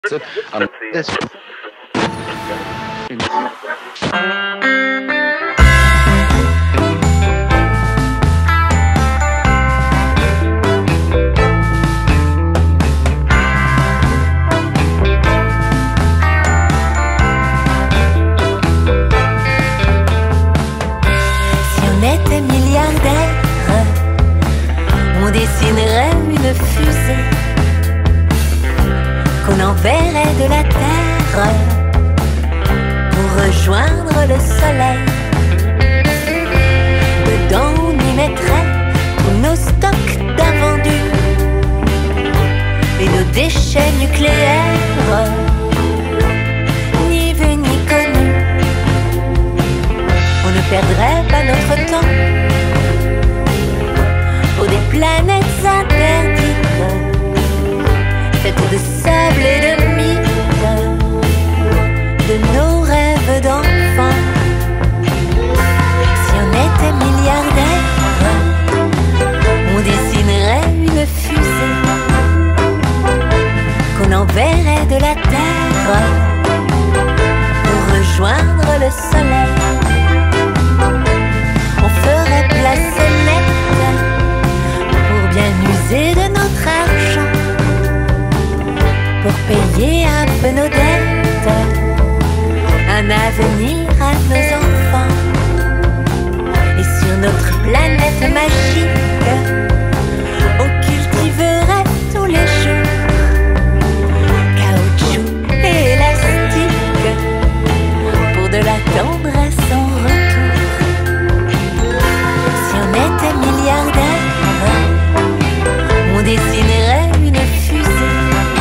This. On dessinerait une fusée qu'on enverrait de la Terre pour rejoindre le Soleil. Dedans on y mettrait tous nos stocks d'invendus et nos déchets nucléaires, ni vus ni connus. On ne perdrait pas notre temps pour des planètes interdites, faites de sable et de mythes, de nos rêves d'enfants. Si on était milliardaire, on dessinerait une fusée qu'on enverrait de la Terre pour rejoindre le Soleil. On ferait place nette bien user de notre argent pour payer un peu nos dettes, un avenir à nos enfants. Et sur notre planète magique, on cultiverait tous les jours caoutchouc et élastique pour de la tendresse en retour. Si on était milliardaire, on dessinerait une fusée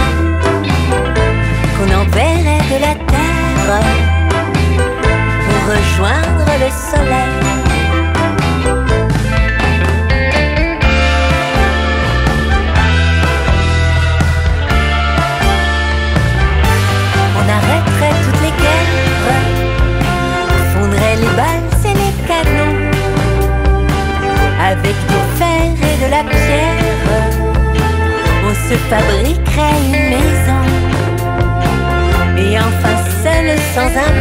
qu'on enverrait de la Terre pour rejoindre le Soleil. On arrêterait toutes les guerres, fondrait les balles et les canons avec du fer et de la pierre. On se fabriquerait une maison, et enfin seul sans un